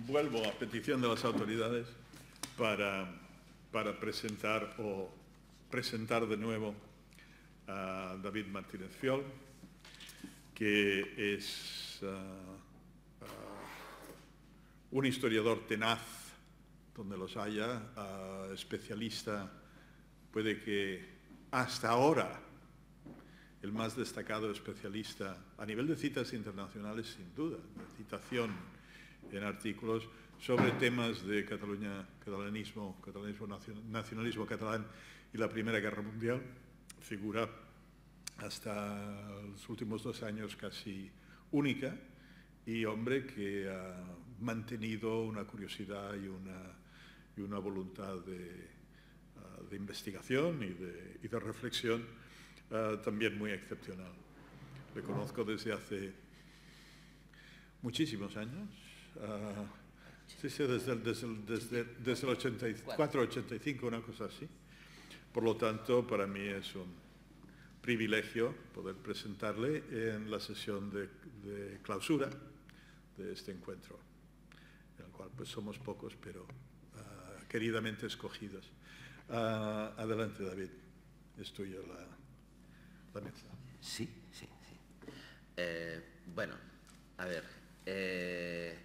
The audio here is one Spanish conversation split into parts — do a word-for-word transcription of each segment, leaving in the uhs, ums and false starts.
vuelvo a petición de las autoridades para, para presentar o presentar de nuevo a David Martínez Fiol, que es uh, uh, un historiador tenaz, donde los haya, uh, especialista, puede que hasta ahora el más destacado especialista a nivel de citas internacionales, sin duda, de citación en artículos sobre temas de Cataluña, catalanismo, catalanismo, nacionalismo catalán y la Primera Guerra Mundial. Figura hasta los últimos dos años casi única y hombre que ha mantenido una curiosidad y una, y una voluntad de, uh, de investigación y de, y de reflexión uh, también muy excepcional. Le conozco desde hace muchísimos años. Uh, sí, sí, desde, desde, desde, desde el ochenta y cuatro, ochenta y cinco, una cosa así. Por lo tanto, para mí es un privilegio poder presentarle en la sesión de, de clausura de este encuentro, en el cual pues somos pocos, pero uh, queridamente escogidos. Uh, adelante, David, es tuya la, la mesa. Sí, sí, sí. Eh, bueno, a ver... Eh...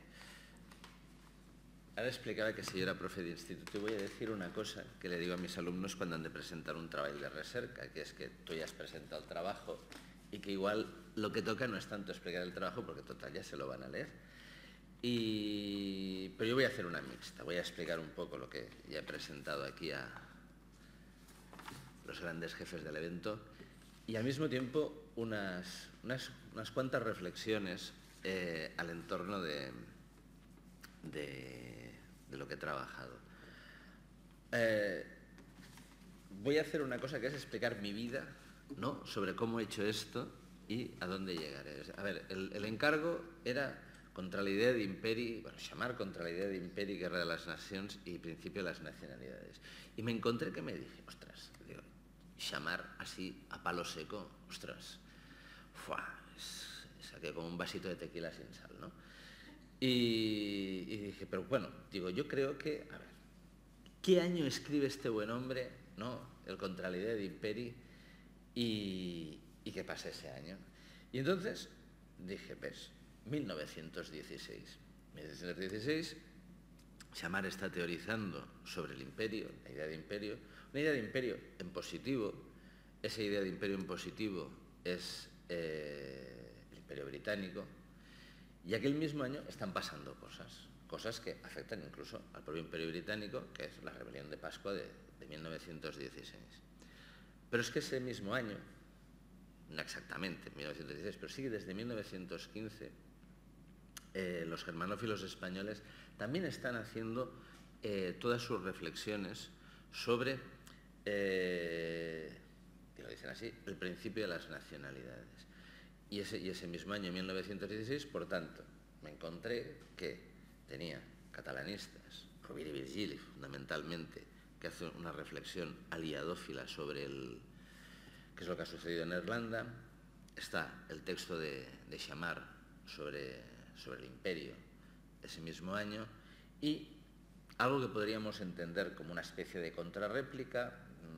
Ara explicava que si jo era profe d'institut i voy a decir una cosa que le digo a mis alumnos cuando han de presentar un treball de recerca, que es que tú ya has presentado el trabajo y que igual lo que toca no es tanto explicar el trabajo porque total ya se lo van a leer. Y... Pero yo voy a hacer una mixta, voy a explicar un poco lo que ya he presentado aquí a los grandes jefes del evento y al mismo tiempo unas, unas, unas cuantas reflexiones eh, al entorno de... De, de lo que he trabajado. Eh, voy a hacer una cosa que es explicar mi vida, ¿no?, sobre cómo he hecho esto y a dónde llegaré. A ver, el, el encargo era contra la idea de imperi, bueno, llamar contra la idea de imperi, guerra de las naciones y principio de las nacionalidades. Y me encontré que me dije, ostras, digo, llamar así a palo seco, ostras, fuá, es, saqué como un vasito de tequila sin sal, ¿no? Y, y dije, pero bueno, digo, yo creo que, a ver, ¿qué año escribe este buen hombre, no, el contra la idea de imperi y, y qué pasa ese año? Y entonces dije, pues, mil novecientos dieciséis. mil novecientos dieciséis, Xammar está teorizando sobre el imperio, la idea de imperio, una idea de imperio en positivo. Esa idea de imperio en positivo es eh, el imperio británico. Y aquel mismo año están pasando cosas, cosas que afectan incluso al propio Imperio Británico, que es la rebelión de Pascua de, de mil novecientos dieciséis. Pero es que ese mismo año, no exactamente mil novecientos dieciséis, pero sí desde mil novecientos quince, eh, los germanófilos españoles también están haciendo eh, todas sus reflexiones sobre, eh, que lo dicen así, el principio de las nacionalidades. Y ese, y ese mismo año, mil novecientos dieciséis, por tanto, me encontré que tenía catalanistas, Rovira y Virgili, fundamentalmente, que hace una reflexión aliadófila sobre el, qué es lo que ha sucedido en Irlanda. Está el texto de, de Xammar sobre, sobre el imperio ese mismo año y algo que podríamos entender como una especie de contrarréplica,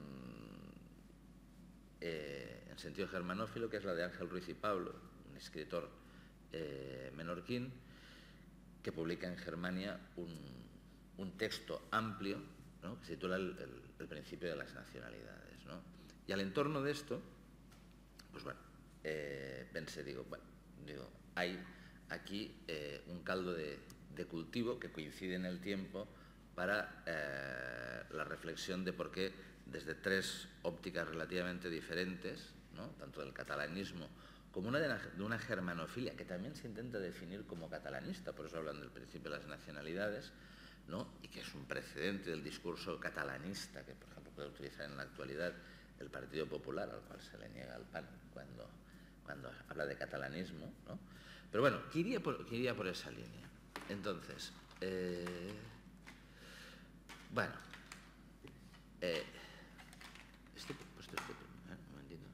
Eh, en sentido germanófilo, que es la de Ángel Ruiz y Pablo, un escritor eh, menorquín, que publica en Germania un, un texto amplio, ¿no?, que se titula el, el, el principio de las nacionalidades, ¿no? Y al entorno de esto, pues bueno, eh, pensé, digo, bueno, digo, hay aquí eh, un caldo de, de cultivo que coincide en el tiempo para eh, la reflexión de por qué desde tres ópticas relativamente diferentes, ¿no?, tanto del catalanismo como una de, la, de una germanofilia que también se intenta definir como catalanista, por eso hablan del principio de las nacionalidades, ¿no?, y que es un precedente del discurso catalanista que, por ejemplo, puede utilizar en la actualidad el Partido Popular, al cual se le niega el pan cuando, cuando habla de catalanismo, ¿no? Pero bueno, que iría por, que iría por esa línea. Entonces, eh, bueno, eh, este, pues este, eh, un momentito.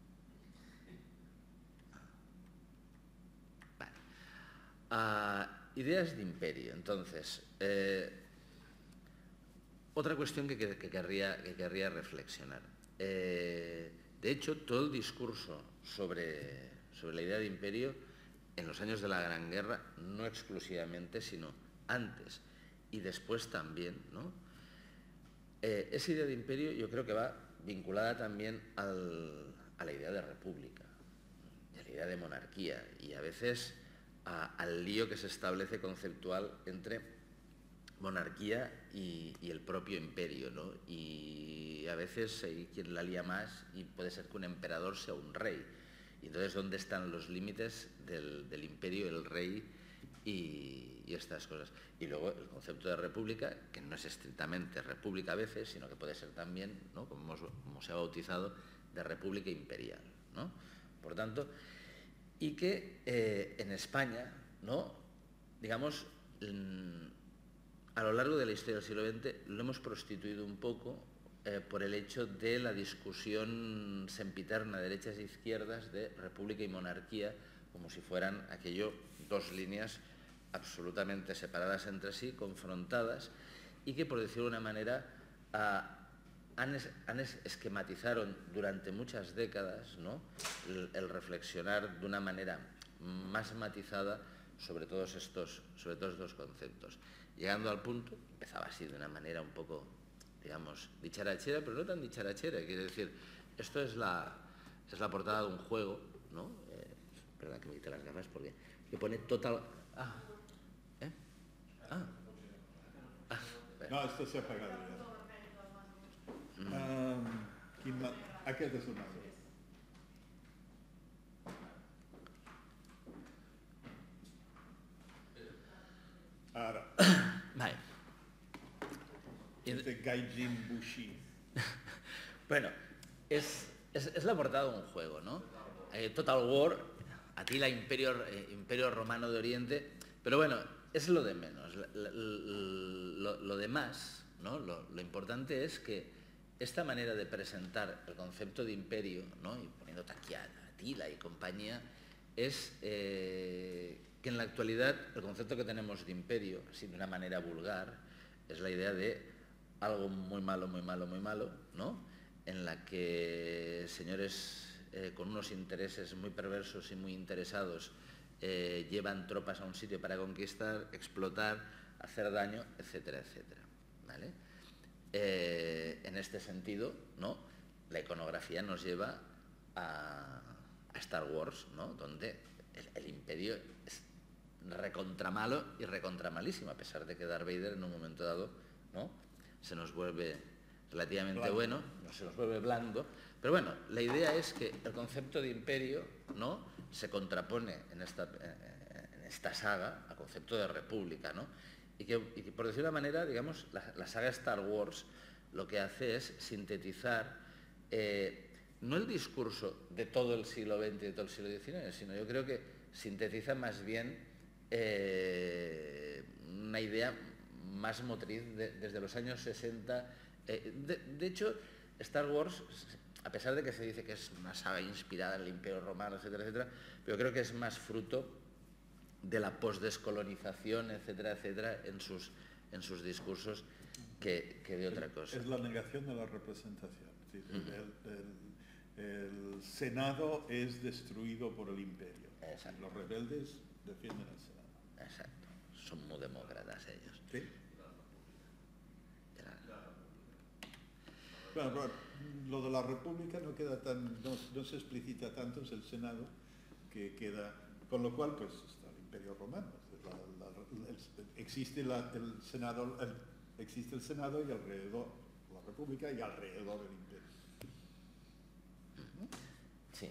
Vale. Uh, ideas de imperio. Entonces, eh, otra cuestión que, que, que, querría, que querría reflexionar. Eh, de hecho, todo el discurso sobre, sobre la idea de imperio en los años de la Gran Guerra, no exclusivamente, sino antes y después también, ¿no? Eh, esa idea de imperio yo creo que va vinculada también al, a la idea de república, y a la idea de monarquía, y a veces a, al lío que se establece conceptual entre monarquía y, y el propio imperio, ¿no? Y a veces hay quien la lía más y puede ser que un emperador sea un rey. Y entonces, ¿dónde están los límites del, del imperio, el rey y, y estas cosas? Y luego el concepto de república, que no es estrictamente república a veces, sino que puede ser también, ¿no?, como, como se ha bautizado, de república imperial, ¿no? Por tanto, y que eh, en España, ¿no?, digamos, a lo largo de la historia del siglo veinte lo hemos prostituido un poco eh, por el hecho de la discusión sempiterna, derechas e izquierdas, de república y monarquía, como si fueran aquello dos líneas absolutamente separadas entre sí, confrontadas, y que, por decirlo de una manera, ah, han, es, han es, esquematizaron durante muchas décadas, ¿no?, el, el reflexionar de una manera más matizada sobre todos estos, sobre todos estos conceptos. Llegando al punto, empezaba así de una manera un poco, digamos, dicharachera, pero no tan dicharachera, quiere decir, esto es la, es la portada de un juego, ¿no? Eh, perdón que me quite las gafas porque que pone total... Ah, ¿eh? Ah. Ah, no, esto se ha apagado ya. Mm. Um, aquest és un altre. Ara. Vale. Este Gaijin Bushi. Bueno, es, es, es la portada de un juego, ¿no? Eh, Total War, Atila, Imperio, eh, Imperio Romano de Oriente, pero bueno, es lo de menos. Lo, lo, lo demás, ¿no?, lo, lo importante es que esta manera de presentar el concepto de imperio, ¿no?, y poniendo Taquiana, Atila y compañía, es eh, que en la actualidad el concepto que tenemos de imperio, así de una manera vulgar, es la idea de algo muy malo, muy malo, muy malo, ¿no?, en la que señores eh, con unos intereses muy perversos y muy interesados eh, llevan tropas a un sitio para conquistar, explotar, hacer daño, etcétera, etcétera, ¿vale? Eh, en este sentido, ¿no?, la iconografía nos lleva a, a Star Wars, ¿no?, donde el, el imperio es recontra malo y recontra malísimo, a pesar de que Darth Vader en un momento dado, ¿no?, se nos vuelve relativamente blando. bueno, no se nos vuelve blando, pero bueno, la idea es que el concepto de imperio, ¿no?, se contrapone en esta, en esta saga al concepto de república, ¿no?, y que, y que por decir una manera, digamos, la, la saga Star Wars lo que hace es sintetizar eh, no el discurso de todo el siglo veinte y de todo el siglo diecinueve, sino yo creo que sintetiza más bien eh, una idea más motriz de, desde los años sesenta. Eh, de, de hecho, Star Wars, a pesar de que se dice que es una saga inspirada en el Imperio Romano, etcétera, etcétera, pero creo que es más fruto de la postdescolonización, etcétera, etcétera, en sus, en sus discursos que, que de otra cosa. Es la negación de la representación. Es decir, uh-huh. el, el, el Senado es destruido por el imperio. Exacto. Los rebeldes defienden al Senado. Exacto. Son muy demócratas ellos. Sí. Bueno, pero lo de la República no queda tan, no, no se explicita tanto, es el Senado que queda, con lo cual pues está el Imperio Romano, la, la, el, existe la, el Senado, el, existe el Senado y alrededor la República y alrededor el Imperio. ¿No? Sí.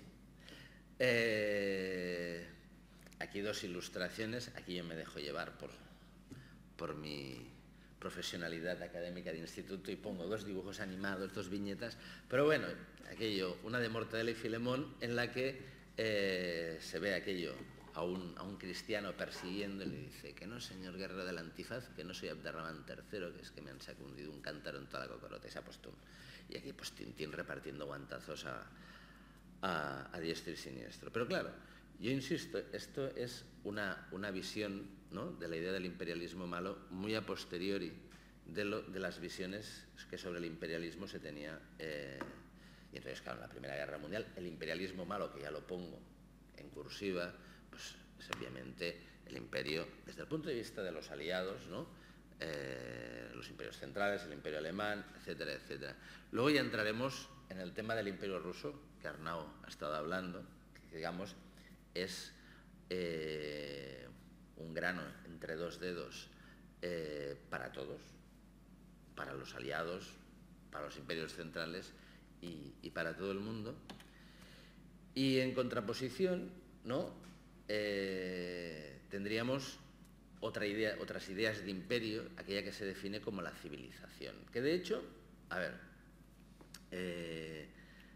Eh, aquí dos ilustraciones, aquí yo me dejo llevar por, por mi profesionalidad académica de instituto y pongo dos dibujos animados, dos viñetas, pero bueno, aquello, una de Mortadelo y Filemón, en la que eh, se ve aquello a un, a un cristiano persiguiendo y le dice que no, señor guerrero del antifaz, que no soy Abderramán tercero, que es que me han sacundido un cántaro en toda la cocorota y se ha puesto un... Y aquí pues Tintín repartiendo guantazos a, a, a diestro y siniestro. Pero claro, Yo insisto, esto es una, una visión, ¿no?, de la idea del imperialismo malo muy a posteriori de, lo, de las visiones que sobre el imperialismo se tenía. Eh, y entonces, claro, en la Primera Guerra Mundial, el imperialismo malo, que ya lo pongo en cursiva, pues es obviamente el imperio, desde el punto de vista de los aliados, ¿no?, eh, los imperios centrales, el imperio alemán, etcétera, etcétera. Luego ya entraremos en el tema del imperio ruso, que Arnau ha estado hablando, que digamos es eh, un grano entre dos dedos eh, para todos, para los aliados, para los imperios centrales y, y para todo el mundo. Y en contraposición, ¿no?, eh, tendríamos otra idea, otras ideas de imperio, aquella que se define como la civilización, que de hecho, a ver, eh,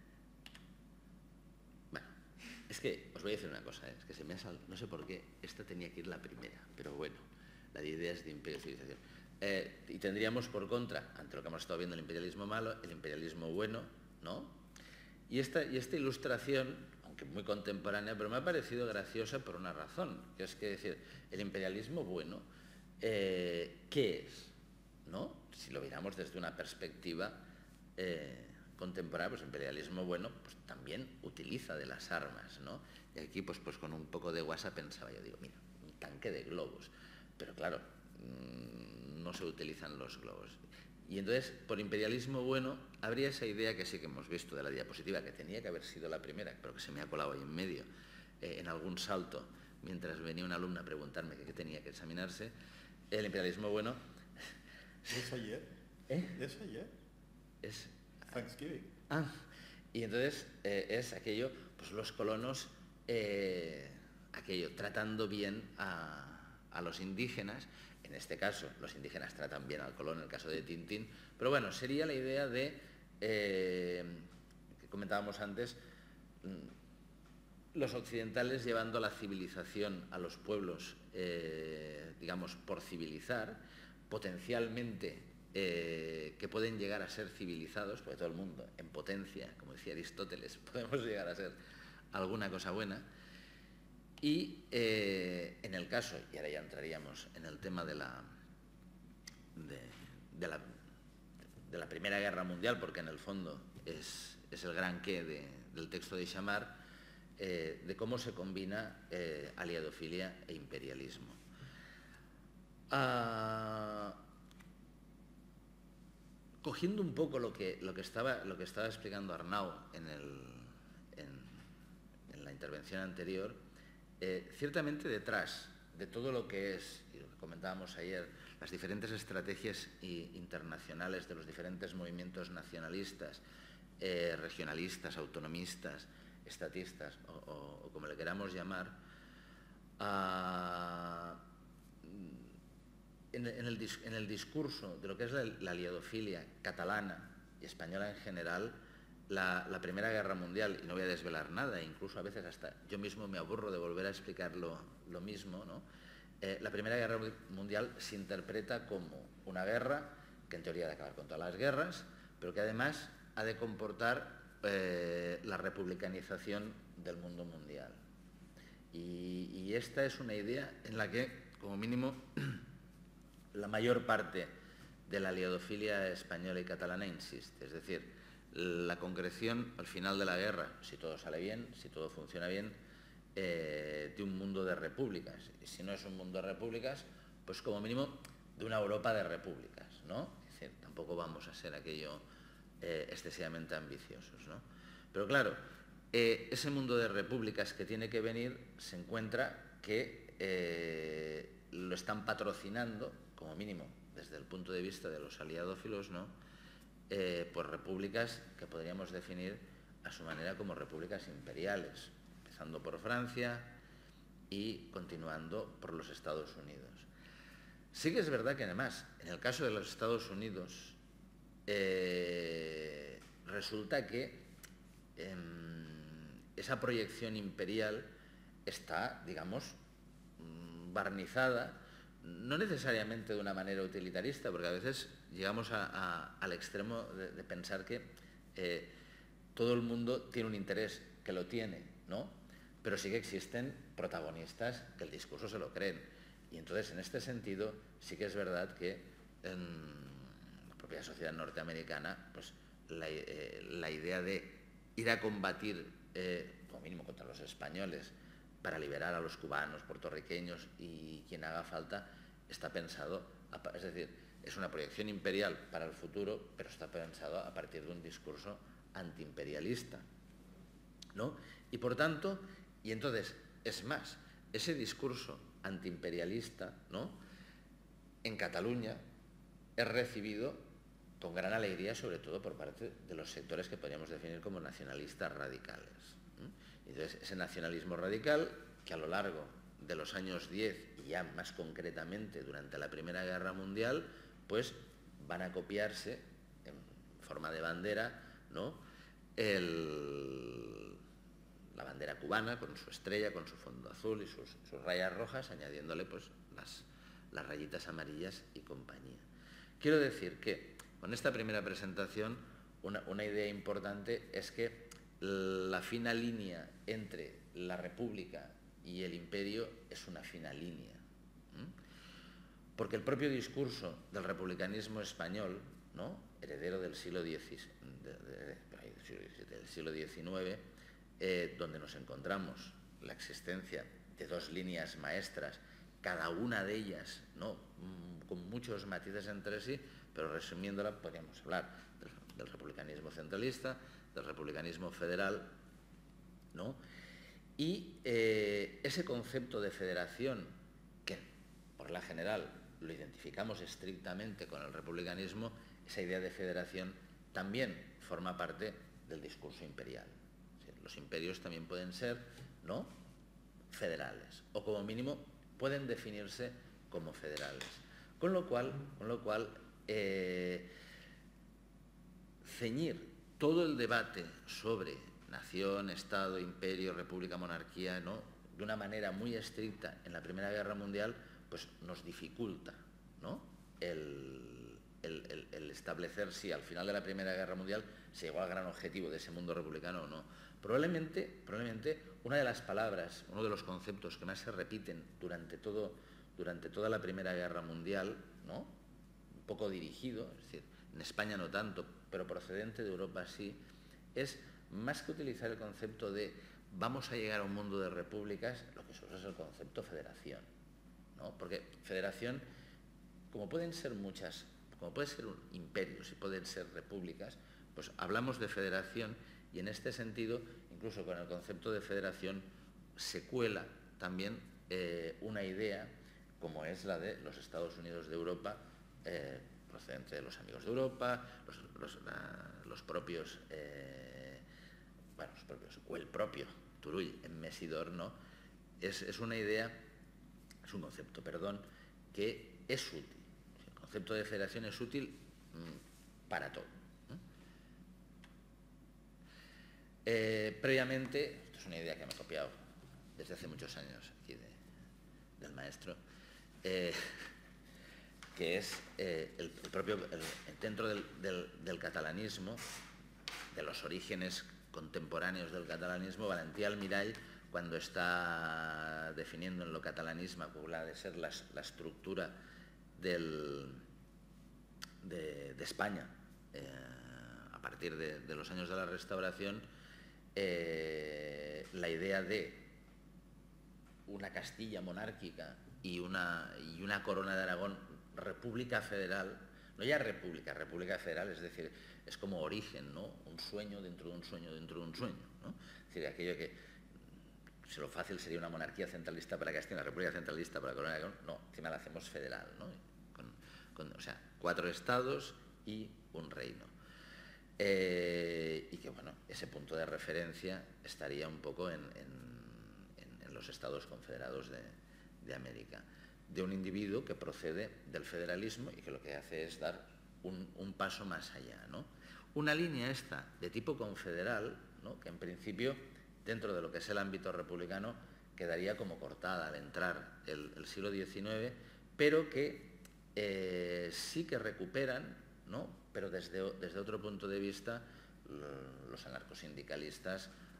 bueno, es que os voy a decir una cosa, ¿eh? Es que se me ha sal... no sé por qué, esta tenía que ir la primera, pero bueno, la de ideas de imperio y civilización. Eh, y tendríamos por contra, ante lo que hemos estado viendo, el imperialismo malo, el imperialismo bueno, ¿no? Y esta, y esta ilustración, aunque muy contemporánea, pero me ha parecido graciosa por una razón, que es que decir, el imperialismo bueno, eh, ¿qué es? ¿No? Si lo miramos desde una perspectiva eh, contemporánea, pues el imperialismo bueno pues también utiliza de las armas, ¿no? Y aquí pues, pues con un poco de guasa pensaba yo, digo, mira, un tanque de globos, pero claro, mmm, no se utilizan los globos. Y entonces, por imperialismo bueno, habría esa idea que sí que hemos visto de la diapositiva, que tenía que haber sido la primera, pero que se me ha colado ahí en medio, eh, en algún salto, mientras venía una alumna a preguntarme qué tenía que examinarse. El imperialismo bueno... ¿Es ayer? ¿Eh? ¿Es ayer? Es... Thanksgiving. Ah, y entonces eh, es aquello, pues los colonos, eh, aquello, tratando bien a, a los indígenas. En este caso, los indígenas tratan bien al colón, en el caso de Tintín. Pero bueno, sería la idea de, eh, que comentábamos antes, los occidentales llevando la civilización a los pueblos, eh, digamos, por civilizar, potencialmente eh, que pueden llegar a ser civilizados, porque todo el mundo, en potencia, como decía Aristóteles, podemos llegar a ser alguna cosa buena. Y eh, en el caso, y ahora ya entraríamos en el tema de la, de, de la, de la Primera Guerra Mundial, porque en el fondo es, es el gran qué de, del texto de Chamard, eh, de cómo se combina eh, aliadofilia e imperialismo. Ah, cogiendo un poco lo que, lo que, estaba, lo que estaba explicando Arnau en, el, en, en la intervención anterior, Eh, ciertamente detrás de todo lo que es, y lo que comentábamos ayer, las diferentes estrategias internacionales de los diferentes movimientos nacionalistas, eh, regionalistas, autonomistas, estatistas, o, o, o como le queramos llamar, uh, en, en, el, en el discurso de lo que es la, la aliadofilia catalana y española en general, La, la Primera Guerra Mundial, y no voy a desvelar nada, incluso a veces hasta yo mismo me aburro de volver a explicar lo, lo mismo, ¿no? Eh, la Primera Guerra Mundial se interpreta como una guerra que en teoría ha de acabar con todas las guerras, pero que además ha de comportar eh, la republicanización del mundo mundial. Y, y esta es una idea en la que, como mínimo, la mayor parte de la aliadofilia española y catalana insiste, es decir, la concreción al final de la guerra, si todo sale bien, si todo funciona bien, eh, de un mundo de repúblicas. Y si no es un mundo de repúblicas, pues como mínimo de una Europa de repúblicas, ¿no? Es decir, tampoco vamos a ser aquello eh, excesivamente ambiciosos, ¿no? Pero claro, eh, ese mundo de repúblicas que tiene que venir se encuentra que eh, lo están patrocinando, como mínimo, desde el punto de vista de los aliadófilos, ¿no? Eh, pues repúblicas que podríamos definir a su manera como repúblicas imperiales, empezando por Francia y continuando por los Estados Unidos. Sí que es verdad que además, en el caso de los Estados Unidos, eh, resulta que eh, esa proyección imperial está, digamos, barnizada, no necesariamente de una manera utilitarista, porque a veces llegamos a, a, al extremo de, de pensar que eh, todo el mundo tiene un interés, que lo tiene, ¿no? pero sí que existen protagonistas que el discurso se lo creen. Y entonces, en este sentido, sí que es verdad que en la propia sociedad norteamericana, pues la, eh, la idea de ir a combatir, eh, como mínimo contra los españoles, para liberar a los cubanos, puertorriqueños y quien haga falta, está pensado, es decir, es una proyección imperial para el futuro, pero está pensado a partir de un discurso antiimperialista, ¿no? Y por tanto, y entonces, es más, ese discurso antiimperialista, ¿no?, en Cataluña es recibido con gran alegría, sobre todo por parte de los sectores que podríamos definir como nacionalistas radicales. ¿eh? Entonces, ese nacionalismo radical, que a lo largo de los años diez, y ya más concretamente durante la Primera Guerra Mundial, pues van a copiarse en forma de bandera, ¿no?, el, la bandera cubana con su estrella, con su fondo azul y sus, sus rayas rojas, añadiéndole pues las, las rayitas amarillas y compañía. Quiero decir que con esta primera presentación una, una idea importante es que la fina línea entre la República y el Imperio es una fina línea, ¿eh? Porque el propio discurso del republicanismo español, ¿no?, heredero del siglo dieciséis, de, de, de, del siglo diecinueve, eh, donde nos encontramos la existencia de dos líneas maestras, cada una de ellas, ¿no?, con muchos matices entre sí, pero resumiéndola podríamos hablar del, del republicanismo centralista, del republicanismo federal, ¿no? Y eh, ese concepto de federación, que por la general lo identificamos estrictamente con el republicanismo, esa idea de federación también forma parte del discurso imperial. Es decir, los imperios también pueden ser, ¿no?, federales, o como mínimo pueden definirse como federales. Con lo cual, con lo cual eh, ceñir todo el debate sobre nación, Estado, imperio, república, monarquía, ¿no?, de una manera muy estricta en la Primera Guerra Mundial, pues nos dificulta, ¿no?, el, el, el, el establecer si al final de la Primera Guerra Mundial se llegó al gran objetivo de ese mundo republicano o no. Probablemente, probablemente una de las palabras, uno de los conceptos que más se repiten durante, todo, durante toda la Primera Guerra Mundial, ¿no?, un poco dirigido, es decir, en España no tanto, pero procedente de Europa sí, es más que utilizar el concepto de vamos a llegar a un mundo de repúblicas, lo que se usa es el concepto federación, ¿no? Porque federación, como pueden ser muchas, como pueden ser imperios y pueden ser repúblicas, pues hablamos de federación y en este sentido, incluso con el concepto de federación, se cuela también eh, una idea como es la de los Estados Unidos de Europa, eh, procedente de los amigos de Europa, los, los, la, los propios, eh, bueno, los propios, o el propio Turull en Mesidor, ¿no? Es, es una idea, es un concepto, perdón, que es útil. El concepto de federación es útil mmm, para todo. Eh, previamente, esto es una idea que me he copiado desde hace muchos años aquí de, del maestro, eh, que es eh, el, el propio, el, dentro del, del, del catalanismo, de los orígenes contemporáneos del catalanismo, Valentí Almirall, cuando está definiendo en lo catalanismo cuál ha de ser la, la estructura del, de, de España eh, a partir de, de los años de la Restauración, eh, la idea de una Castilla monárquica y una, y una corona de Aragón, república federal, no ya república, república federal, es decir, es como origen, ¿no?, un sueño dentro de un sueño dentro de un sueño, ¿no? Es decir, aquello que, si lo fácil sería una monarquía centralista para Castilla, una república centralista para la corona de Aragón, no, encima la hacemos federal, ¿no?, con, con, o sea, cuatro estados y un reino. Eh, y que, bueno, ese punto de referencia estaría un poco en, en, en los Estados Confederados de, de América, de un individuo que procede del federalismo y que lo que hace es dar un, un paso más allá, ¿no? Una línea esta de tipo confederal, ¿no?, que en principio, dentro de lo que es el ámbito republicano, quedaría como cortada al entrar el, el siglo diecinueve, pero que eh, sí que recuperan, ¿no?, pero desde, desde otro punto de vista, los anarcosindicalistas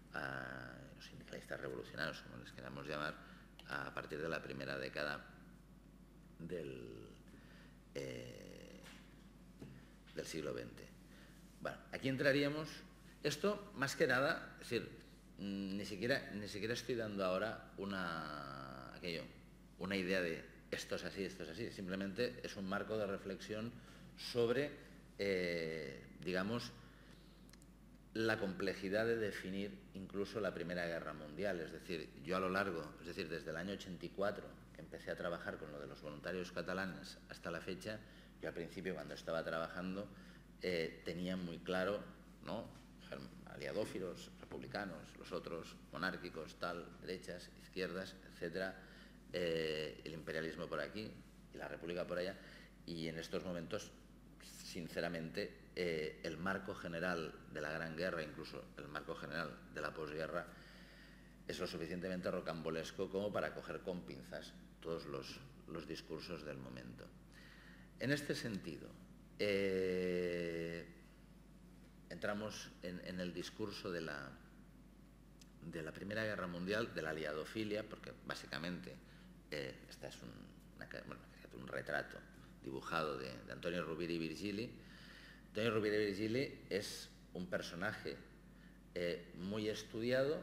a los sindicalistas revolucionarios, como les queramos llamar, a partir de la primera década del, eh, del siglo veinte. Bueno, aquí entraríamos, esto más que nada, es decir, ni siquiera, ni siquiera estoy dando ahora una, aquello, una idea de esto es así, esto es así, simplemente es un marco de reflexión sobre, eh, digamos, la complejidad de definir incluso la Primera Guerra Mundial. Es decir, yo a lo largo, es decir, desde el año ochenta y cuatro, que empecé a trabajar con lo de los voluntarios catalanes hasta la fecha, yo al principio cuando estaba trabajando eh, tenía muy claro, ¿no?, aliadófilos, republicanos, los otros monárquicos, tal, derechas, izquierdas, etcétera, eh, el imperialismo por aquí y la república por allá, y en estos momentos, sinceramente, eh, el marco general de la Gran Guerra, incluso el marco general de la posguerra, es lo suficientemente rocambolesco como para coger con pinzas todos los, los discursos del momento. En este sentido, eh, entramos en, en el discurso de la, de la Primera Guerra Mundial, de la aliadofilia, porque básicamente eh, esta es un, una, bueno, un retrato dibujado de, de Antonio Rovira i Virgili. Antonio Rovira i Virgili es un personaje eh, muy estudiado,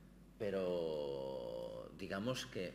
pero digamos que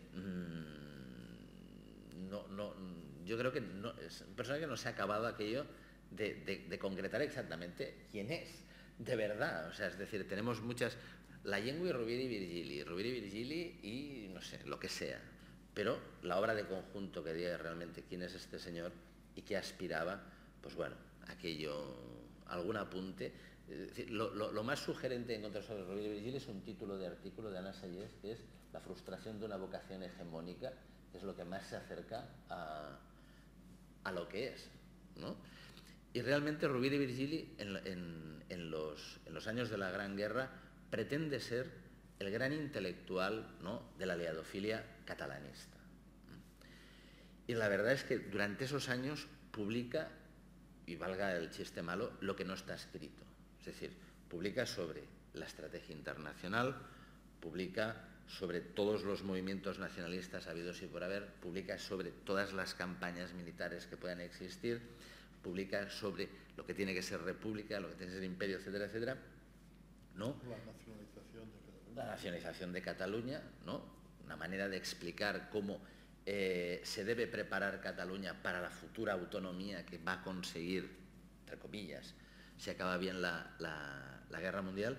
mmm, no, no, yo creo que no, es un personaje que no se ha acabado aquello de, de, de concretar exactamente quién es, de verdad. O sea, es decir, tenemos muchas... La llengua y Rovira i Virgili, Rovira i Virgili y no sé, lo que sea. Pero la obra de conjunto que diga realmente quién es este señor y qué aspiraba, pues bueno, aquello, algún apunte. Es decir, lo, lo, lo más sugerente en contra sobre Rovira i Virgili es un título de artículo de Ana Sayés, que es La frustración de una vocación hegemónica, que es lo que más se acerca a, a lo que es, ¿no? Y realmente Rovira i Virgili en, en, en, los, en los años de la Gran Guerra pretende ser el gran intelectual, ¿no?, de la aliadofilia catalanista. Y la verdad es que durante esos años publica, y valga el chiste malo, lo que no está escrito. Es decir, publica sobre la estrategia internacional, publica sobre todos los movimientos nacionalistas habidos y por haber, publica sobre todas las campañas militares que puedan existir, publica sobre lo que tiene que ser república, lo que tiene que ser imperio, etcétera, etcétera, ¿no? La nacionalización de Cataluña. La nacionalización de Cataluña, ¿no? Una manera de explicar cómo eh, se debe preparar Cataluña para la futura autonomía que va a conseguir, entre comillas, si acaba bien la, la, la guerra mundial.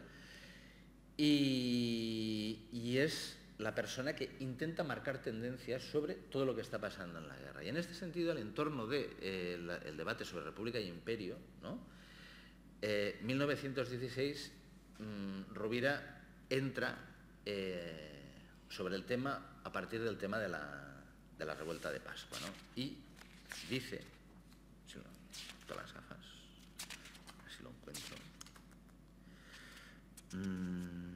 Y, y es la persona que intenta marcar tendencias sobre todo lo que está pasando en la guerra. Y en este sentido, el entorno del de, eh, el debate sobre República y Imperio, ¿no?, eh, mil novecientos dieciséis, mmm, Rovira entra eh, sobre el tema a partir del tema de la, de la revuelta de Pascua, ¿no? Y dice, si no, todas las gafas, a ver si lo encuentro. Mm,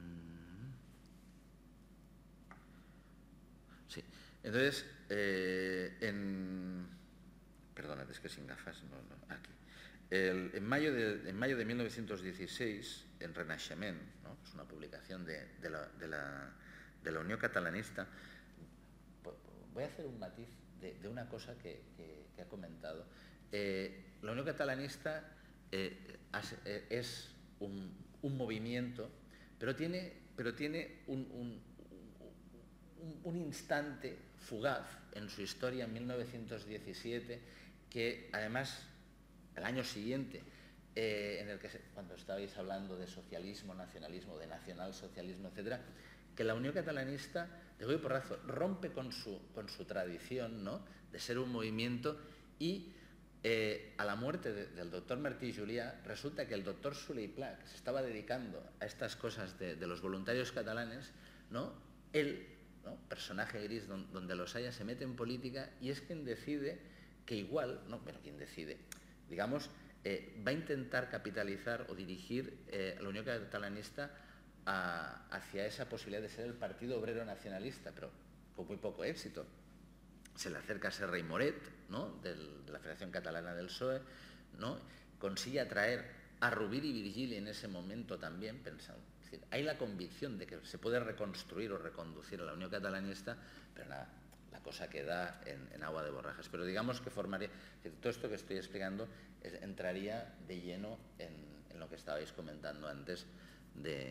sí, entonces, eh, en... Perdonad, es que sin gafas, no, no, aquí. El, en, mayo de, en mayo de mil novecientos dieciséis, en Renaixement, ¿no?, es una publicación de, de, la, de, la, de la Unión Catalanista, voy a hacer un matiz de, de una cosa que, que, que ha comentado. Eh, la Unión Catalanista eh, es un, un movimiento, pero tiene, pero tiene un, un, un, un instante fugaz en su historia en mil novecientos diecisiete, que además el año siguiente, eh, en el que se, cuando estabais hablando de socialismo, nacionalismo, de nacionalsocialismo, etcétera, que la Unión Catalanista, de golpe y porrazo, rompe con su, con su tradición, ¿no?, de ser un movimiento, y eh, a la muerte de, del doctor Martí Julià, resulta que el doctor Soler i Pla, que se estaba dedicando a estas cosas de, de los voluntarios catalanes, ¿no?, él, ¿no?, personaje gris don, donde los haya, se mete en política y es quien decide que igual, no, bueno, quien decide, digamos, eh, va a intentar capitalizar o dirigir eh, a la Unión Catalanista a, hacia esa posibilidad de ser el Partido Obrero Nacionalista, pero con muy poco éxito. Se le acerca a Serra i Moret, ¿no?, del, de la Federación Catalana del P S O E, ¿no?, consigue atraer a Rovira i Virgili en ese momento también, pensando, Es decir, hay la convicción de que se puede reconstruir o reconducir a la Unión Catalanista, pero nada, la cosa queda en, en agua de borrajas. Pero digamos que formaría, que todo esto que estoy explicando es, entraría de lleno en, en lo que estabais comentando antes de,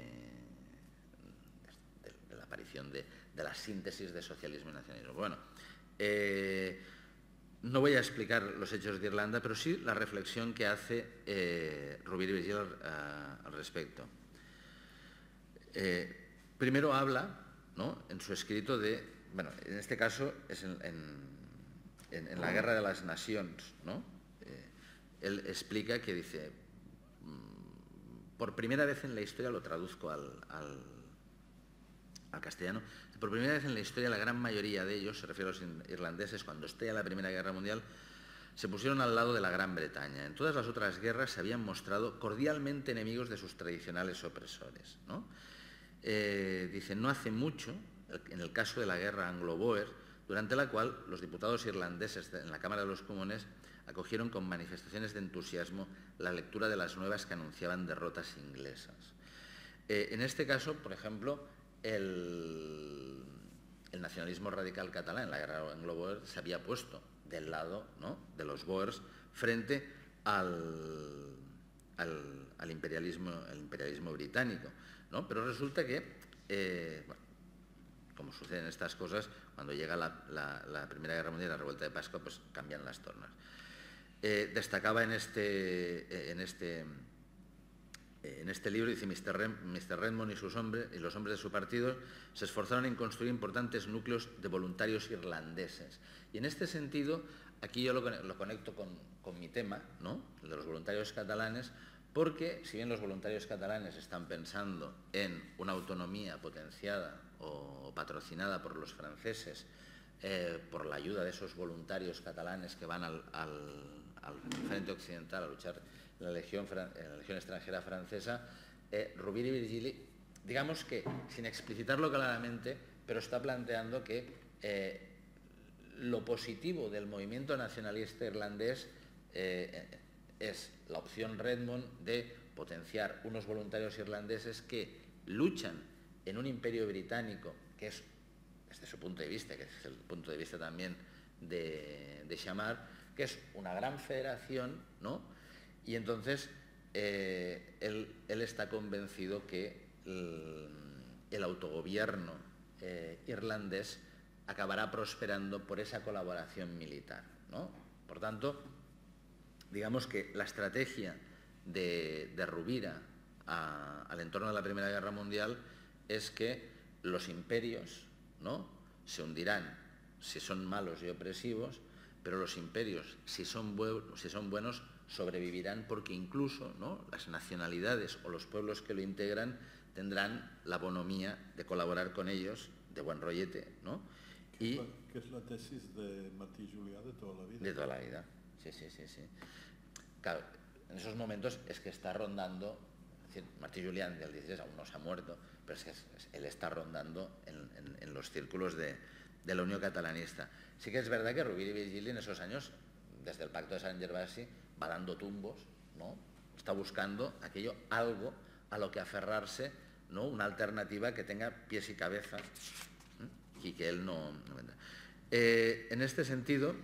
de, de la aparición de, de la síntesis de socialismo y nacionalismo. Bueno, eh, no voy a explicar los hechos de Irlanda, pero sí la reflexión que hace eh, Rovira i Virgili al, al respecto. Eh, primero habla, ¿no?, en su escrito de, bueno, en este caso es en, en, en, en la Guerra de las Nacions, ¿no? Eh, él explica que dice, por primera vez en la historia, lo traduzco al, al, al castellano, por primera vez en la historia la gran mayoría de ellos, se refiere a los irlandeses, cuando estalla la Primera Guerra Mundial, se pusieron al lado de la Gran Bretaña. En todas las otras guerras se habían mostrado cordialmente enemigos de sus tradicionales opresores, ¿no? Eh, dice, no hace mucho, en el caso de la guerra anglo-boer, durante la cual los diputados irlandeses en la Cámara de los Comunes acogieron con manifestaciones de entusiasmo la lectura de las nuevas que anunciaban derrotas inglesas. Eh, en este caso, por ejemplo, el, el nacionalismo radical catalán en la guerra anglo-boer se había puesto del lado, ¿no?, de los boers frente al, al, al imperialismo, al imperialismo británico, ¿no? Pero resulta que, eh, bueno, como suceden estas cosas, cuando llega la, la, la Primera Guerra Mundial y la Revuelta de Pascua, pues cambian las tornas. Eh, destacaba en este, en este, en este libro, dice, mister Rem, mister Redmond y, sus hombres, y los hombres de su partido se esforzaron en construir importantes núcleos de voluntarios irlandeses. Y en este sentido, aquí yo lo, lo conecto con, con mi tema, ¿no?, el de los voluntarios catalanes, porque si bien los voluntarios catalanes están pensando en una autonomía potenciada o patrocinada por los franceses, eh, por la ayuda de esos voluntarios catalanes que van al, al, al frente occidental a luchar en la Legión, en la Legión extranjera francesa, eh, Rovira i Virgili, digamos que sin explicitarlo claramente, pero está planteando que eh, lo positivo del movimiento nacionalista irlandés eh, es la opción Redmond de potenciar unos voluntarios irlandeses que luchan en un imperio británico, que es, desde su punto de vista, que es el punto de vista también de, de Chamard, que es una gran federación, ¿no? Y entonces eh, él, él está convencido que el, el autogobierno eh, irlandés acabará prosperando por esa colaboración militar, ¿no? Por tanto, digamos que la estrategia de, de Rovira a, al entorno de la Primera Guerra Mundial es que los imperios, ¿no?, se hundirán si son malos y opresivos, pero los imperios, si son, bu si son buenos, sobrevivirán porque incluso, ¿no?, las nacionalidades o los pueblos que lo integran tendrán la bonomía de colaborar con ellos de buen rollete, ¿no? Y, que es la tesis de Martí Julià de toda la vida. De toda la vida, sí, sí, sí, sí. Claro, en esos momentos es que está rondando, es decir, Martí Julià del dieciséis aún no se ha muerto, pero es que es, es, él está rondando en, en, en los círculos de, de la Unión Catalanista. Sí que es verdad que Rovira i Virgili en esos años, desde el Pacto de Sant Gervasi, va dando tumbos, ¿no? Está buscando aquello, algo a lo que aferrarse, ¿no?, una alternativa que tenga pies y cabeza, ¿eh?, y que él no... no eh, en este sentido,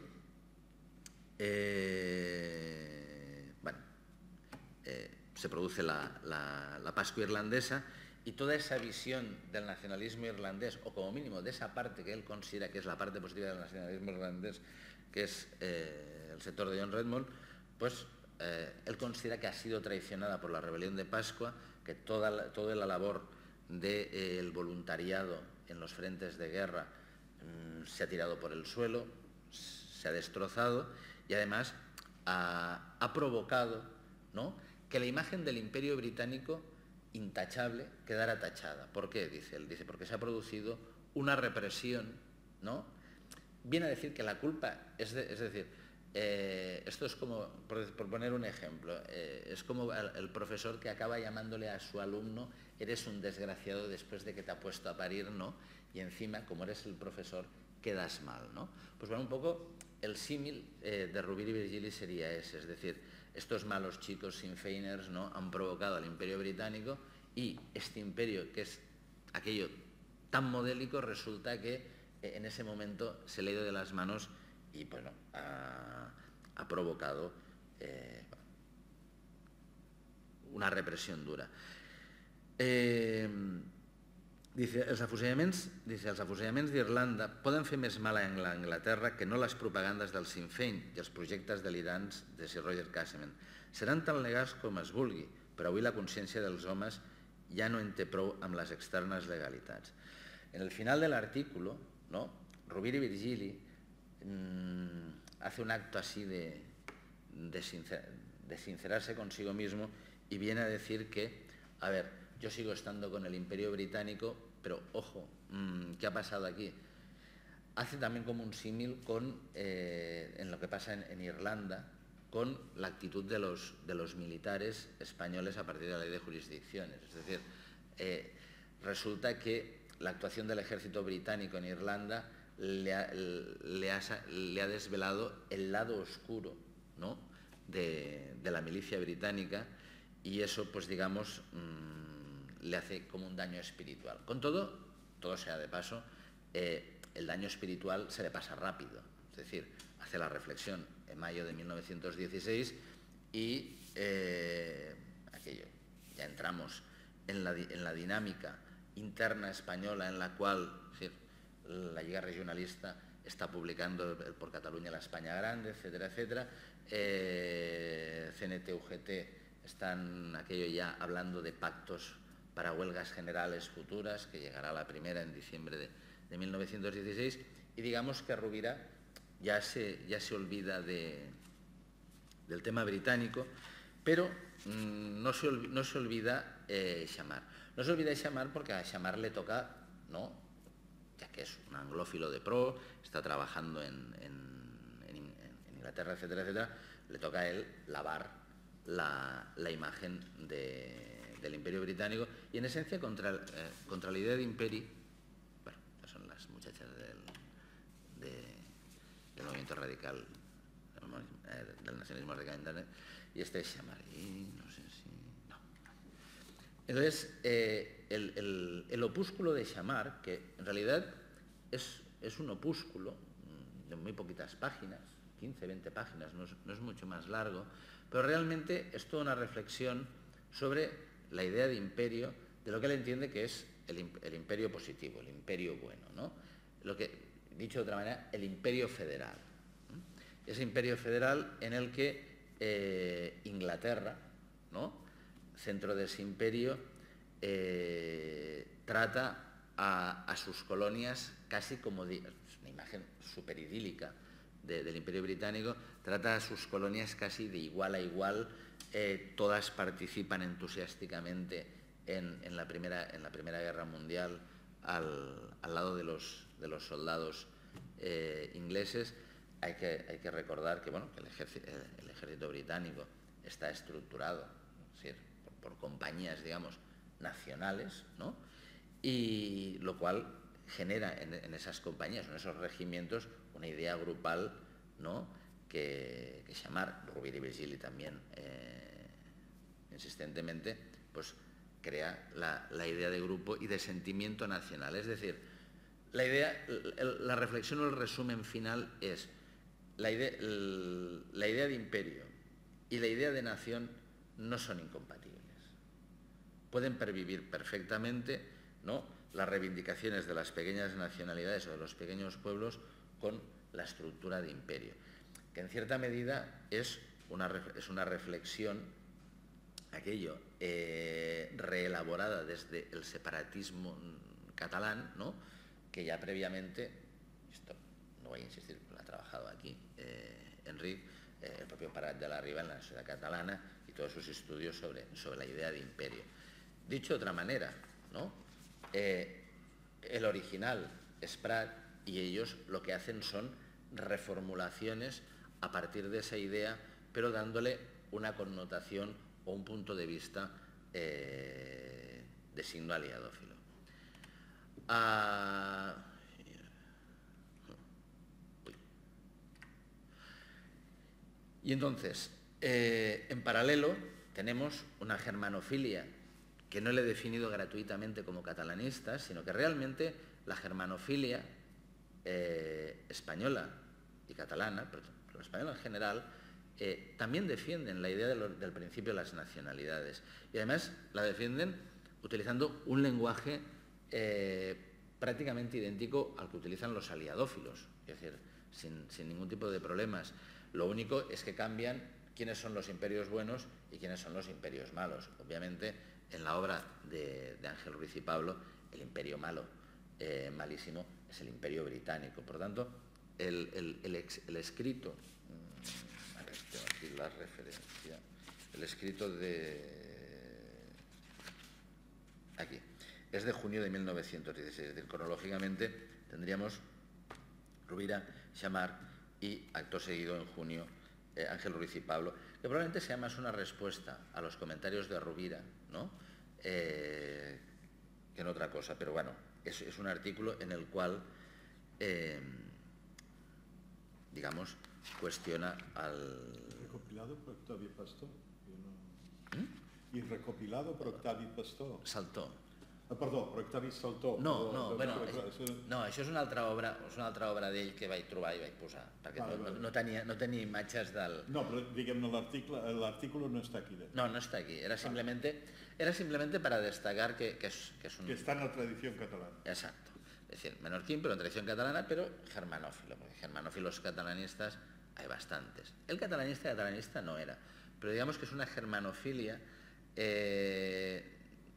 eh, bueno, eh, se produce la, la, la Pascua irlandesa y toda esa visión del nacionalismo irlandés, o como mínimo de esa parte que él considera que es la parte positiva del nacionalismo irlandés, que es eh, el sector de John Redmond, pues eh, él considera que ha sido traicionada por la rebelión de Pascua, que toda la, toda la labor del de, eh, voluntariado en los frentes de guerra mmm, se ha tirado por el suelo, se ha destrozado y además ha, ha provocado, ¿no?, que la imagen del Imperio Británico intachable quedara tachada. ¿Por qué? Dice él, dice, porque se ha producido una represión, ¿no? Viene a decir que la culpa es, de, es decir, eh, esto es como, por, por poner un ejemplo, eh, es como el, el profesor que acaba llamándole a su alumno, eres un desgraciado después de que te ha puesto a parir, ¿no? Y encima, como eres el profesor, quedas mal, ¿no? Pues bueno, un poco el símil eh, de Rovira i Virgili sería ese, es decir, estos malos chicos Sinn Feiners, ¿no?, han provocado al Imperio Británico y este imperio, que es aquello tan modélico, resulta que eh, en ese momento se le ha ido de las manos y bueno, ha, ha provocado eh, una repressió dura. Eh, dice, els afusellaments, dice, els afusellaments d'Irlanda poden fer més mal a Anglaterra que no les propagandes del Sinn Féin i els projectes delirants de Sir Roger Casement. Seran tan legals com es vulgui, però avui la consciència dels homes ja no en té prou amb les externes legalitats. En el final del artículo, ¿no?, Rovira i Virgili mmm, hace un acto así de, de, sincer, de sincerarse consigo mismo y viene a decir que, a ver, yo sigo estando con el Imperio Británico, pero ojo, mmm, ¿qué ha pasado aquí? Hace también como un símil con eh, en lo que pasa en, en Irlanda, con la actitud de los, de los militares españoles a partir de la ley de jurisdicciones. Es decir, eh, resulta que la actuación del ejército británico en Irlanda le ha, le ha, le ha desvelado el lado oscuro, ¿no?, de, de la milicia británica, y eso, pues digamos, mmm, le hace como un daño espiritual. Con todo, todo sea de paso, eh, el daño espiritual se le pasa rápido. Es decir, hace la reflexión en mayo de mil novecientos dieciséis y eh, aquello, ya entramos en la, en la dinámica interna española en la cual, es decir, la Lliga Regionalista está publicando el Por Cataluña la España Grande, etcétera, etcétera. Eh, C N T, U G T están aquello ya hablando de pactos para huelgas generales futuras, que llegará la primera en diciembre de, de mil novecientos dieciséis, y digamos que Rovira ya se, ya se olvida de, del tema británico, pero mmm, no, se, no se olvida eh, Xamar. No se olvida Xamar porque a Xamar le toca, ¿no?, ya que es un anglófilo de pro, está trabajando en, en, en, en Inglaterra, etcétera, etcétera, le toca a él lavar la, la imagen de, del Imperio Británico y, en esencia, contra, eh, contra la idea de imperi, bueno, que son las muchachas del, de, del movimiento radical, eh, del nacionalismo radical, y este es Xamar, y no sé si... no. Entonces, eh, el, el, el opúsculo de Xamar, que en realidad es, es un opúsculo de muy poquitas páginas, quince, veinte páginas, no es, no es mucho más largo, pero realmente es toda una reflexión sobre la idea de imperio, de lo que él entiende que es el, el imperio positivo, el imperio bueno, ¿no? Lo que, dicho de otra manera, el imperio federal. ¿no? Ese imperio federal en el que eh, Inglaterra, ¿no?, centro de ese imperio, eh, trata a, a sus colonias casi como de, es una imagen súper idílica de, del Imperio Británico, trata a sus colonias casi de igual a igual, eh, todas participan entusiásticamente en, en, la primera, en la Primera Guerra Mundial al, al lado de los, de los soldados eh, ingleses. Hay que, hay que recordar que, bueno, que el, ejército, el, el ejército británico está estructurado, es decir, por, por compañías, digamos, nacionales, ¿no?, y lo cual genera en, en esas compañías, en esos regimientos, una idea grupal, ¿no?, que, que Xamar, Rovira y Virgili también eh, insistentemente, pues crea la, la idea de grupo y de sentimiento nacional. Es decir, la idea, el, la reflexión o el resumen final es la idea, el, la idea de imperio y la idea de nación no son incompatibles. Pueden pervivir perfectamente, ¿no?, las reivindicaciones de las pequeñas nacionalidades o de los pequeños pueblos con la estructura de imperio, que en cierta medida es una, es una reflexión, aquello, eh, reelaborada desde el separatismo catalán, ¿no?, que ya previamente, esto no voy a insistir, lo ha trabajado aquí eh, Enric, eh, el propio Prat de la Riba en la sociedad catalana y todos sus estudios sobre, sobre la idea de imperio. Dicho de otra manera, ¿no?, eh, el original es Prat y ellos lo que hacen son reformulaciones a partir de esa idea, pero dándole una connotación o un punto de vista eh, de signo aliadófilo. Ah, y entonces, eh, en paralelo, tenemos una germanofilia que no le he definido gratuitamente como catalanista, sino que realmente la germanofilia eh, española y catalana, pero, pero española en general, eh, también defienden la idea de lo, del principio de las nacionalidades. Y además la defienden utilizando un lenguaje eh, prácticamente idéntico al que utilizan los aliadófilos, es decir, sin, sin ningún tipo de problemas. Lo único es que cambian quiénes son los imperios buenos y quiénes son los imperios malos. Obviamente, en la obra de, de Ángel Ruiz y Pablo, el imperio malo, eh, malísimo, es el imperio británico. Por tanto, el, el, el, ex, el escrito, mmm, a ver, tengo aquí la referencia, el escrito de, aquí, es de junio de mil novecientos dieciséis, es decir, cronológicamente tendríamos Rovira, Xammar y, acto seguido, en junio, eh, Ángel Ruiz y Pablo, que probablemente sea más una respuesta a los comentarios de Rovira, ¿no? Eh, que en otra cosa, pero bueno, es, es un artículo en el cual, eh, digamos, cuestiona al... Recopilado por Octavi Pastor. No... ¿Mm? Y recopilado por Octavi Pastor. Saltó. Ah, perdó, per Octavi Saltó. No, perdó, no, perdó, bueno, perdó, és, això... no, això és una altra obra, és una altra obra d'ell que vaig trobar i vaig posar, perquè vale, no, vale. no, tenia, no tenia imatges del... No, però diguem-ne, l'artículo no está aquí. No, no está aquí, era simplemente, era simplemente para destacar que, que, es, que es un... Que está en la tradición catalana. Exacto, es decir, menorquín, pero en tradición catalana, pero germanófilo, porque germanófilos catalanistas hay bastantes. El catalanista catalanista no era, pero digamos que es una germanofilia... Eh,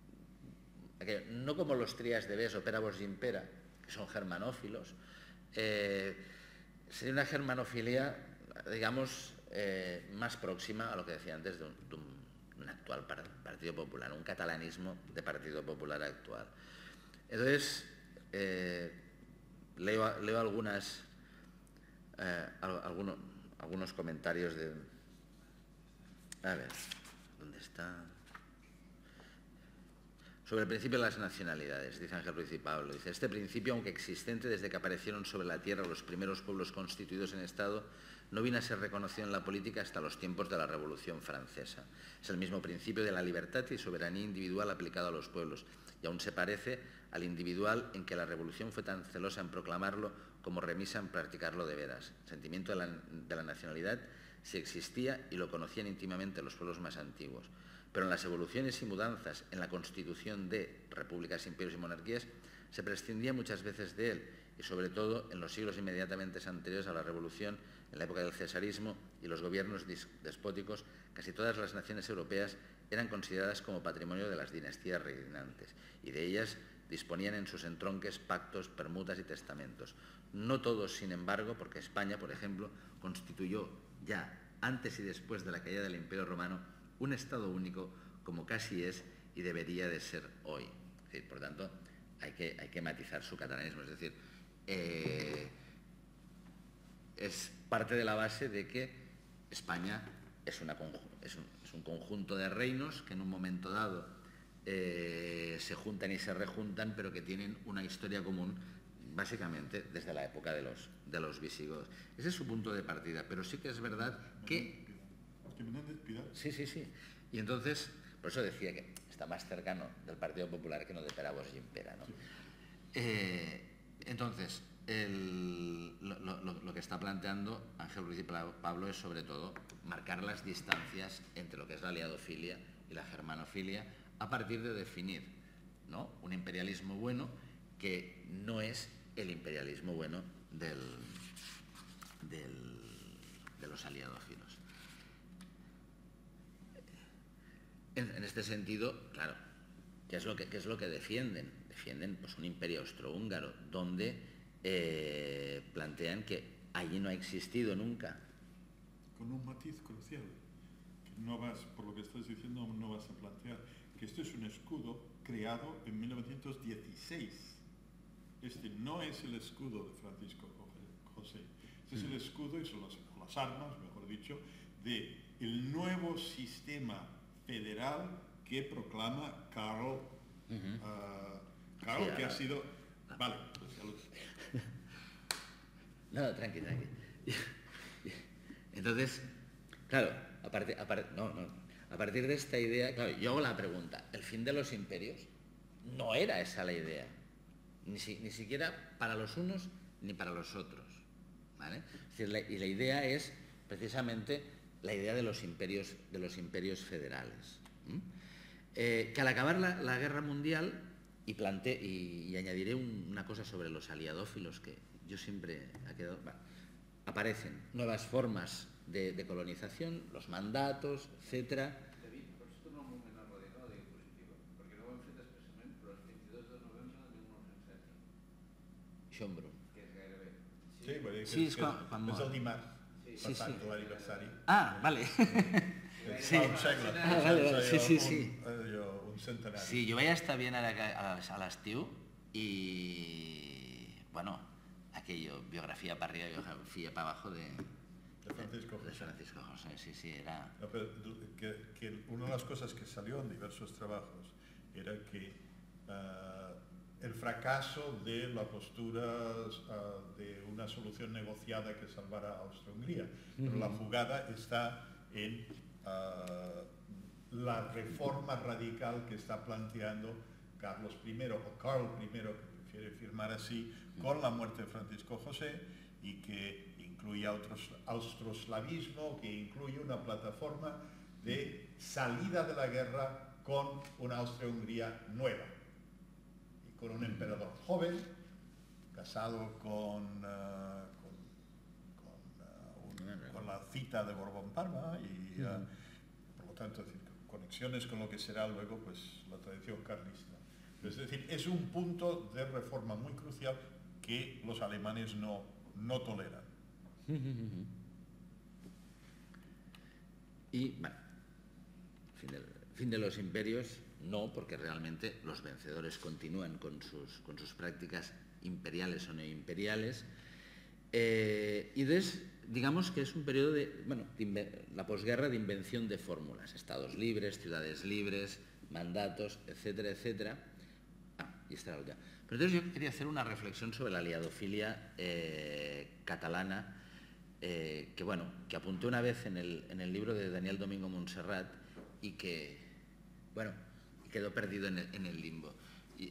no como los trías de Bes o Pérabos y Impera, que son germanófilos, eh, sería una germanofilia, digamos, eh, más próxima a lo que decía antes de un, de un, un actual Partido Popular, un catalanismo de Partido Popular actual. Entonces, eh, leo, leo algunas, eh, algunos, algunos comentarios de... A ver, ¿dónde está...? Sobre el principio de las nacionalidades, dice Ángel Ruiz y Pablo, dice, este principio, aunque existente desde que aparecieron sobre la tierra los primeros pueblos constituidos en Estado, no vino a ser reconocido en la política hasta los tiempos de la Revolución Francesa. Es el mismo principio de la libertad y soberanía individual aplicado a los pueblos, y aún se parece al individual en que la Revolución fue tan celosa en proclamarlo como remisa en practicarlo de veras. El sentimiento de la, de la nacionalidad sí existía y lo conocían íntimamente los pueblos más antiguos. Pero en las evoluciones y mudanzas en la constitución de repúblicas, imperios y monarquías se prescindía muchas veces de él, y sobre todo en los siglos inmediatamente anteriores a la Revolución, en la época del cesarismo y los gobiernos despóticos, casi todas las naciones europeas eran consideradas como patrimonio de las dinastías reinantes, y de ellas disponían en sus entronques pactos, permutas y testamentos. No todos, sin embargo, porque España, por ejemplo, constituyó ya antes y después de la caída del Imperio Romano un Estado único, como casi es y debería de ser hoy. Es decir, por tanto, hay que, hay que matizar su catalanismo. Es decir, eh, es parte de la base de que España es, una, es, un, es un conjunto de reinos que en un momento dado eh, se juntan y se rejuntan, pero que tienen una historia común, básicamente desde la época de los, de los visigodos. Ese es su punto de partida, pero sí que es verdad que... Sí, sí, sí. Y entonces, por eso decía que está más cercano del Partido Popular que no de Pérabos y Impera, ¿no? Eh, entonces, el, lo, lo, lo que está planteando Ángel Ruiz y Pablo es sobre todo marcar las distancias entre lo que es la aliadofilia y la germanofilia a partir de definir, ¿no?, un imperialismo bueno que no es el imperialismo bueno del, del, de los aliadófilos. En, en este sentido, claro, ¿qué es lo que, qué es lo que defienden? Defienden pues, un imperio austrohúngaro donde eh, plantean que allí no ha existido nunca. Con un matiz crucial, que no vas, por lo que estás diciendo, no vas a plantear, que esto es un escudo creado en mil novecientos dieciséis. Este no es el escudo de Francisco José, este es el escudo, y son las, las armas, mejor dicho, del nuevo sistema federal que proclama Karl, uh-huh. uh, Karl, sí, que ha sido... Ah. Vale, pues ya lo... No, tranqui, tranqui. Entonces, claro, aparte, aparte, no, no, a partir de esta idea, claro, yo hago la pregunta, ¿el fin de los imperios? No era esa la idea, ni, si, ni siquiera para los unos ni para los otros, ¿vale? Es decir, la, y la idea es precisamente la idea de los imperios, de los imperios federales. ¿Mm? Eh, que al acabar la, la Guerra Mundial, y, plante, y, y añadiré un, una cosa sobre los aliadófilos, que yo siempre ha quedado... Bueno, aparecen nuevas formas de, de colonización, los mandatos, etcètera. David, pots tornar un moment a darrere la diapositiva? Perquè no ho hem fet expressament, però és vint-i-dos de novembre de mil nou-cents setze. Schönbrunn. Que és gairebé. Sí, vull dir que, Sí, és que quan- quan és mor. el dimarts, Sí, per sí, tant, sí. de l'aniversari. Ah, vale. Sí. Fa un segle. Ah, vale, vale. Sí, sí, sí. Un, allò, un centenari. Sí, jo vaig estar bien ara a a l'estiu i, bueno, aquello, biografía para arriba, biografía para abajo de, De Francisco de José. Francisco José, sí, sí, era... No, pero que, que una de las cosas que salió en diversos trabajos era que uh, el fracaso de la postura uh, de una solución negociada que salvara a Austria-Hungría. Pero Uh-huh. la jugada está en uh, la reforma radical que está planteando Carlos primero o Carl primero, que prefiere firmar así, con la muerte de Francisco José, y que incluye otros, austroslavismo, que incluye una plataforma de salida de la guerra con una Austria-Hungría nueva y con un emperador joven, casado con, uh, con, con, uh, un, con la cita de Borbón-Parma y uh, por lo tanto es decir, conexiones con lo que será luego pues, la tradición carlista. Es decir, es un punto de reforma muy crucial que los alemanes no, no toleran. Y, bueno, fin de, fin de los imperios, no, porque realmente los vencedores continúan con sus, con sus prácticas imperiales o neoimperiales. Eh, y entonces, digamos que es un periodo de, bueno, de la posguerra de invención de fórmulas, estados libres, ciudades libres, mandatos, etcétera, etcétera. Ah, y esta era la última. Pero entonces yo quería hacer una reflexión sobre la aliadofilia eh, catalana, eh, que bueno, que apunté una vez en el, en el libro de Daniel Domingo Montserrat y que, bueno, quedó perdido en el, en el limbo. Y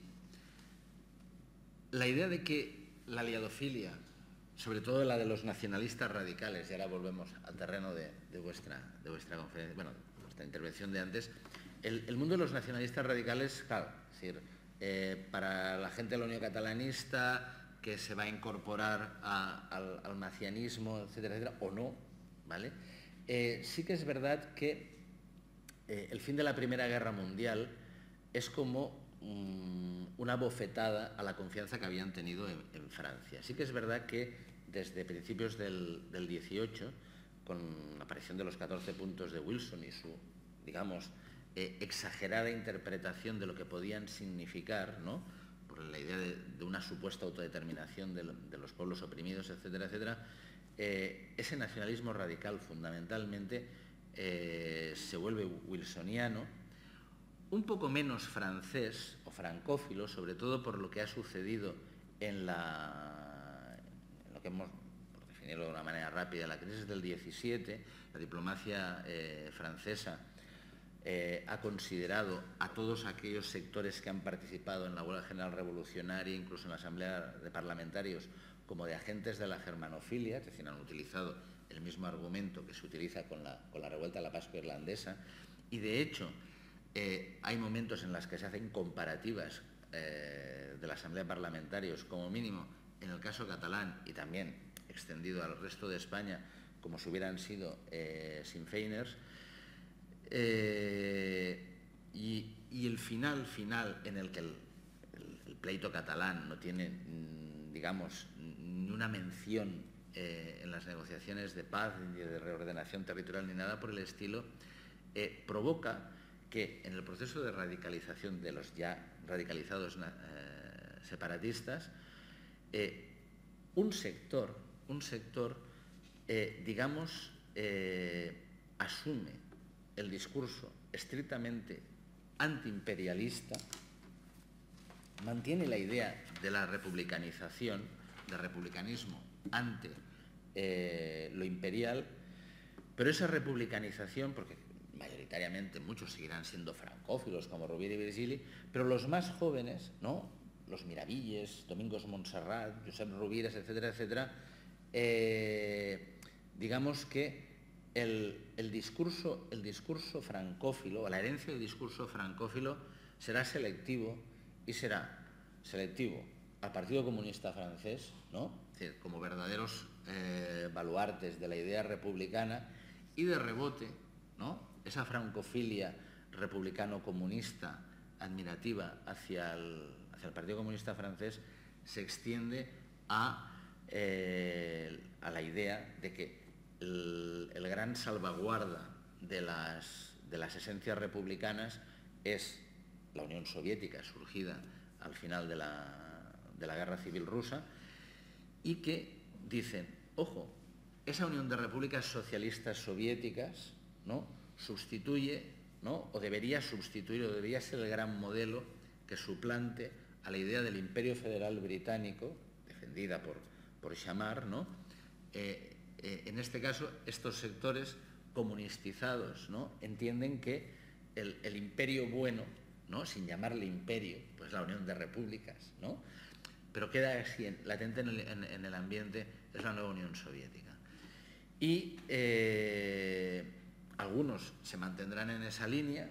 la idea de que la aliadofilia, sobre todo la de los nacionalistas radicales, y ahora volvemos al terreno de, de, vuestra, de vuestra conferencia, bueno, de vuestra intervención de antes, el, el mundo de los nacionalistas radicales, claro, es decir, eh, para la gente colonio-catalanista que se va a incorporar a, al, al macianismo, etcétera, etcétera, o no, ¿vale? Eh, sí que es verdad que eh, el fin de la Primera Guerra Mundial es como um, una bofetada a la confianza que habían tenido en, en Francia. Sí que es verdad que desde principios del, del dieciocho, con la aparición de los catorce puntos de Wilson y su, digamos, eh, exagerada interpretación de lo que podían significar, ¿no?, por la idea de, de una supuesta autodeterminación de, de los pueblos oprimidos, etcétera, etcétera, eh, ese nacionalismo radical fundamentalmente eh, se vuelve wilsoniano, un poco menos francés o francófilo, sobre todo por lo que ha sucedido en, la, en lo que hemos, por definirlo de una manera rápida, la crisis del diecisiete. La diplomacia eh, francesa eh, ha considerado a todos aquellos sectores que han participado en la huelga general revolucionaria, incluso en la Asamblea de Parlamentarios, como de agentes de la germanofilia, es decir, han utilizado el mismo argumento que se utiliza con la, con la revuelta de la Pascua irlandesa, y de hecho eh, hay momentos en los que se hacen comparativas eh, de la Asamblea de Parlamentarios, como mínimo en el caso catalán y también extendido al resto de España, como si hubieran sido eh, Sinfeiners, eh, y, y el final final en el que el, el, el pleito catalán no tiene, digamos, ni una mención eh, en las negociaciones de paz, ni de reordenación territorial, ni nada por el estilo, eh, provoca que en el proceso de radicalización de los ya radicalizados eh, separatistas, eh, un sector, un sector eh, digamos, eh, asume el discurso estrictamente antiimperialista, mantiene la idea de la republicanización, del republicanismo ante eh, lo imperial, pero esa republicanización, porque mayoritariamente muchos seguirán siendo francófilos como Rovira y Virgili, pero los más jóvenes, ¿no? Los Miravilles, Domingos Montserrat, Josep Rovires, etcétera, etcétera, eh, digamos que el, el, discurso, el discurso francófilo, o la herencia del discurso francófilo será selectivo y será selectivo al Partido Comunista francés, ¿no? Es decir, como verdaderos eh, baluartes de la idea republicana, y de rebote, ¿no? Esa francofilia republicano-comunista admirativa hacia el, hacia el Partido Comunista francés se extiende a, eh, a la idea de que el, el gran salvaguarda de las, de las esencias republicanas es la Unión Soviética, surgida al final de la, de la Guerra Civil Rusa, y que dicen, ojo, esa unión de repúblicas socialistas soviéticas, ¿no?, sustituye, ¿no?, o debería sustituir, o debería ser el gran modelo que suplante a la idea del Imperio Federal Británico, defendida por, por Chamar, ¿no? Eh, eh, en este caso, estos sectores comunistizados, ¿no?, entienden que el, el imperio bueno, ¿no?, sin llamarle imperio, pues la unión de repúblicas, ¿no?, pero queda así, latente en el, en, en el ambiente, es la nueva Unión Soviética. Y eh, algunos se mantendrán en esa línea,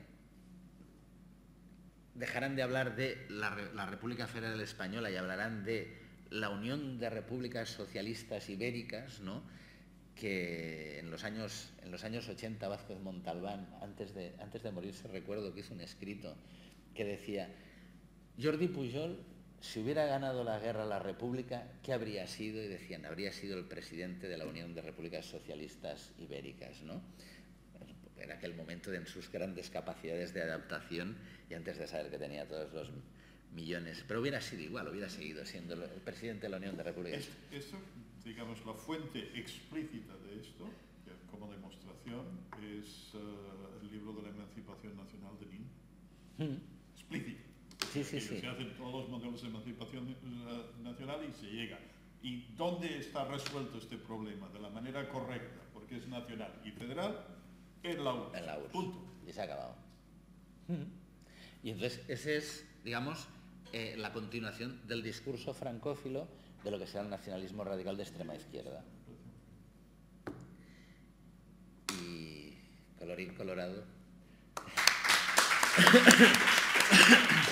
dejarán de hablar de la, la República Federal Española y hablarán de la Unión de Repúblicas Socialistas Ibéricas, ¿no?, que en los años, en los años ochenta Vázquez Montalbán, antes de, antes de morirse, recuerdo que hizo un escrito que decía: Jordi Pujol, si hubiera ganado la guerra a la República, ¿qué habría sido? Y decían, habría sido el presidente de la Unión de Repúblicas Socialistas Ibéricas, ¿no? En aquel momento, en sus grandes capacidades de adaptación, y antes de saber que tenía todos los millones. Pero hubiera sido igual, hubiera seguido siendo el presidente de la Unión de Repúblicas. Es, eso, digamos, la fuente explícita de esto, como demostración, es uh, el libro de la Emancipación Nacional de Nin. Mm. Explícito. Sí, sí, sí. Se hacen todos los modelos de emancipación uh, nacional y se llega. ¿Y dónde está resuelto este problema? De la manera correcta, porque es nacional y federal, en la U R S S. En la U R S S. Punto. Y se ha acabado. Y entonces, ese es, digamos, eh, la continuación del discurso francófilo de lo que será el nacionalismo radical de extrema izquierda. Y, colorín colorado...